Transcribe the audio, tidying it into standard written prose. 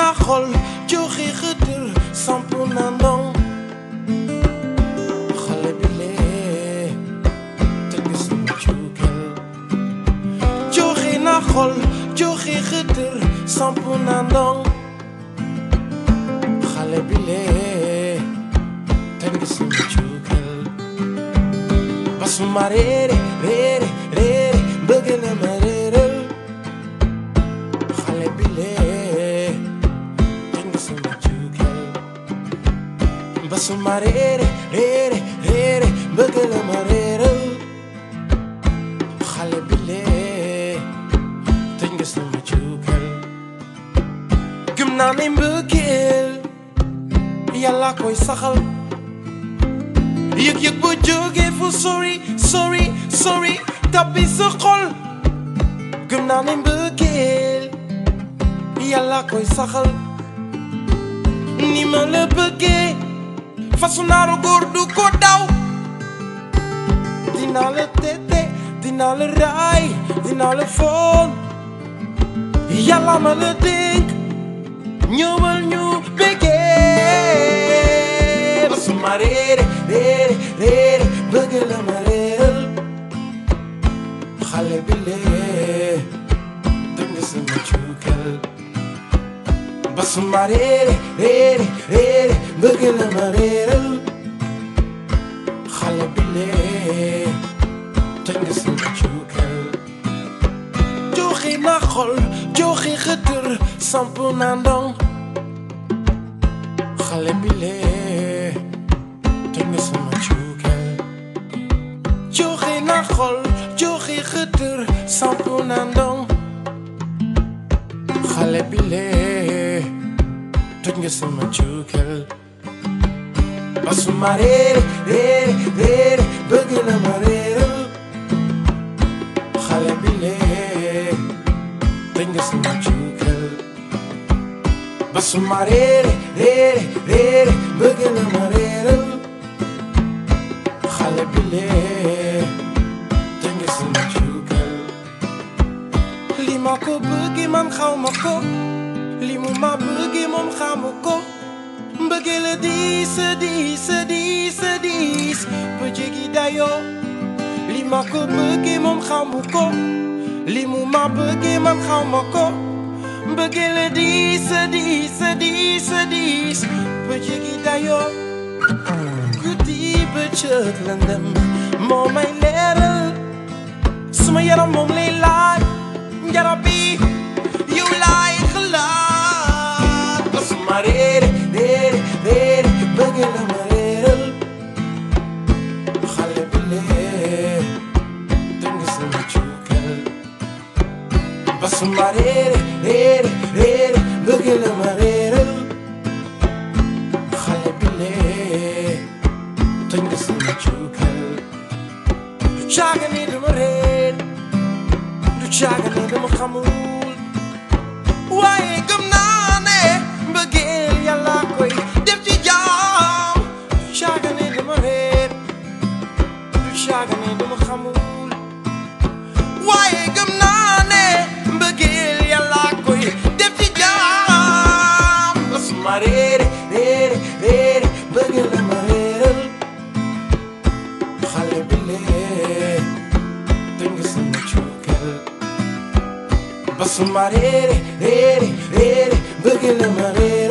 na xol joxe xëtër samp na ndong xale bi lee tëgg sama cuukal joxe na xol joxe xëtër samp na ndong xale bi lee tëgg sama cuukal basuma réere réere réere bëgg na ma réeral xale bi lee tëgg sama cuukal basuma réere réere réere bëgg na ma réeral xale bi lee tëgg sama cuukal gëm naa ne mbëggeel yàlla koy saxal yëg-yëg bu jógee fu sori sori sori tabbi sa xol gëm naa ne mbëggeel yàlla koy saxal ni ma la bëggee fasu naaru góor du ko daw dinaa la tete dinaa la raay dinaa la foon yàlla ma la dénk ñëwal ñu bëggee basuma réere réere réere bëgg la ma réeral xale bi lee tëgg sama cuukal basuma réere réere réere bëgg la ma réeral xale bi lee tëgg sama cuukal joxe na xol joxe xëtër samp na ndong xale bi lee tëgg sama cuukal joxe na xol joxe xëtër samp na ndong xale bi lee tëgg sama cuukal basuma réere réere réere bëgg na ma réeral xale bi lee tëgg sama cuukal basuma réere réere réere bëgg na ma réeral xale bi lee tëgg sama cuukal li ma ko bëgge man xaw ma ko li mu ma bëgge moom xamu ko mbëggee la diis diis diis diis ba jéggi dayoo li ma ko bëgge moom xamu ko li mu ma bëgge man xaw ma ko mbëggee la diis diis diis diis ba jéggi dayoo guddi bëccëg lëndëm moo may leeral suma yaram moom lay laaj njarab bi yow laay xalaat basuma réere réere réere bëgg la ma réeral xale bi lee tëgg sama cuukal basuma réere réere réere bëgg la ma réeral xale bi lee tëgg sama cuukal du caaga ni dama réer du caaga ni dama xamul waaye gëm naa ne mbëggeel yàlla koy def ci jaam du caaga ni dama réer du caaga ni dama xamul waaye gëm naa ne mbëggeel yàlla koy def ci jaam basuma réere réere réere bëgg la ma réeral xale bi lee tëgg sama cuukal basuma réere réere réere bëgg la ma réeral